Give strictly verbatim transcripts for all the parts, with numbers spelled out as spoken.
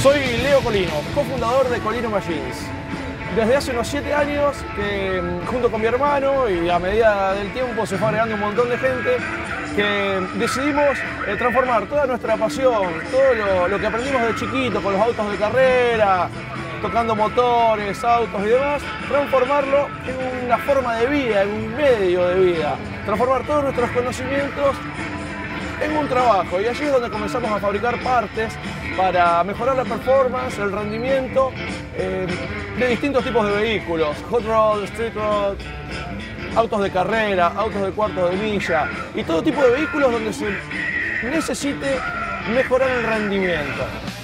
Soy Leo Colino, cofundador de Colino Machines. Desde hace unos siete años que junto con mi hermano y a medida del tiempo se fue agregando un montón de gente que decidimos eh, transformar toda nuestra pasión, todo lo, lo que aprendimos de chiquito con los autos de carrera, tocando motores, autos y demás, transformarlo en una forma de vida, en un medio de vida, transformar todos nuestros conocimientos en un trabajo, y allí es donde comenzamos a fabricar partes para mejorar la performance, el rendimiento eh, de distintos tipos de vehículos, hot rod, street rod, autos de carrera, autos de cuartos de milla y todo tipo de vehículos donde se necesite mejorar el rendimiento.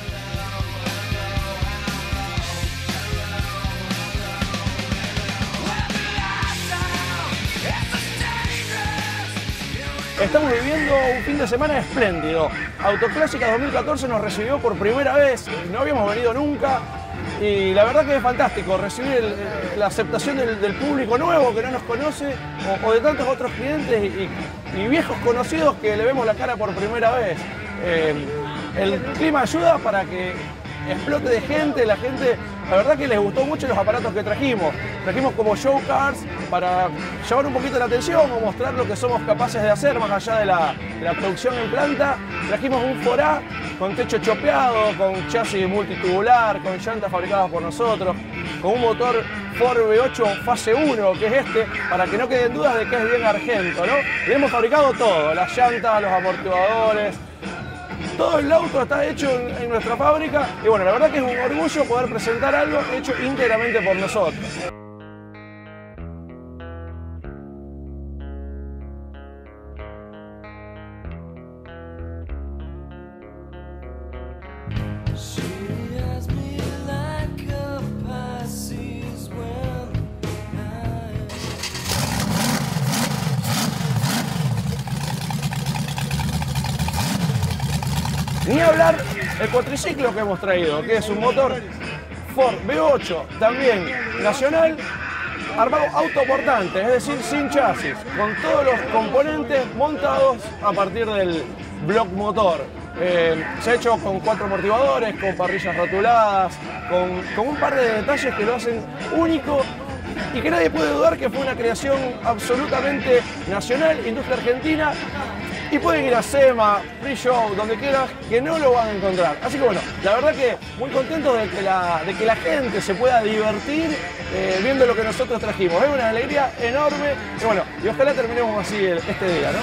Estamos viviendo un fin de semana espléndido. Autoclásica dos mil catorce nos recibió por primera vez, no habíamos venido nunca y la verdad que es fantástico recibir el, la aceptación del, del público nuevo que no nos conoce o, o de tantos otros clientes y, y viejos conocidos que le vemos la cara por primera vez. Eh, el clima ayuda para que explote de gente, la gente, la verdad que les gustó mucho los aparatos que trajimos. Trajimos como show cars para llamar un poquito la atención o mostrar lo que somos capaces de hacer más allá de la, de la producción en planta. Trajimos un Forá con techo chopeado, con chasis multitubular, con llantas fabricadas por nosotros, con un motor Ford V ocho fase uno, que es este, para que no queden dudas de que es bien argento, ¿no? Le hemos fabricado todo, las llantas, los amortiguadores. Todo el auto está hecho en, en nuestra fábrica y bueno, la verdad que es un orgullo poder presentar algo hecho íntegramente por nosotros. Ni hablar el cuatriciclo que hemos traído, que es un motor Ford V ocho, también nacional, armado autoportante, es decir, sin chasis, con todos los componentes montados a partir del block motor. Eh, se ha hecho con cuatro amortiguadores, con parrillas rotuladas, con, con un par de detalles que lo hacen único y que nadie puede dudar que fue una creación absolutamente nacional, industria argentina. Y pueden ir a SEMA, Free Show, donde quieras, que no lo van a encontrar. Así que bueno, la verdad que muy contentos de que la, de que la gente se pueda divertir eh, viendo lo que nosotros trajimos. Es una alegría enorme y bueno, y ojalá terminemos así el, este día, ¿no?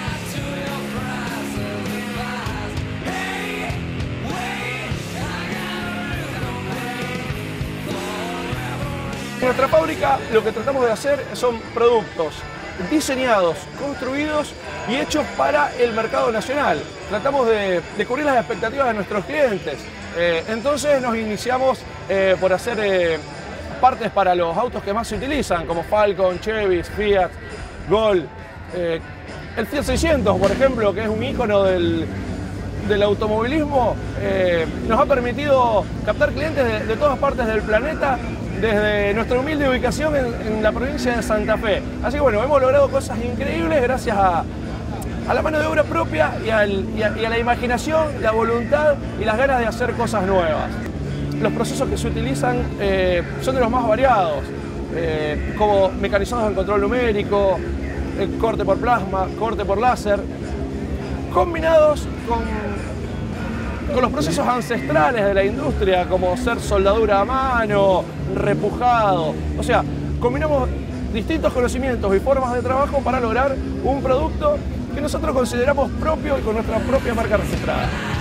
En nuestra fábrica lo que tratamos de hacer son productos diseñados, construidos y hechos para el mercado nacional. Tratamos de, de cubrir las expectativas de nuestros clientes. Eh, entonces nos iniciamos eh, por hacer eh, partes para los autos que más se utilizan, como Falcon, Chevy, Fiat, Gol. Eh, el Fiat seiscientos, por ejemplo, que es un ícono del, del automovilismo, eh, nos ha permitido captar clientes de, de todas partes del planeta, desde nuestra humilde ubicación en, en la provincia de Santa Fe. Así que bueno, hemos logrado cosas increíbles gracias a, a la mano de obra propia y, al, y, a, y a la imaginación, la voluntad y las ganas de hacer cosas nuevas. Los procesos que se utilizan eh, son de los más variados, eh, como mecanizados en control numérico, eh, corte por plasma, corte por láser, combinados con con los procesos ancestrales de la industria, como ser soldadura a mano, repujado. O sea, combinamos distintos conocimientos y formas de trabajo para lograr un producto que nosotros consideramos propio y con nuestra propia marca registrada.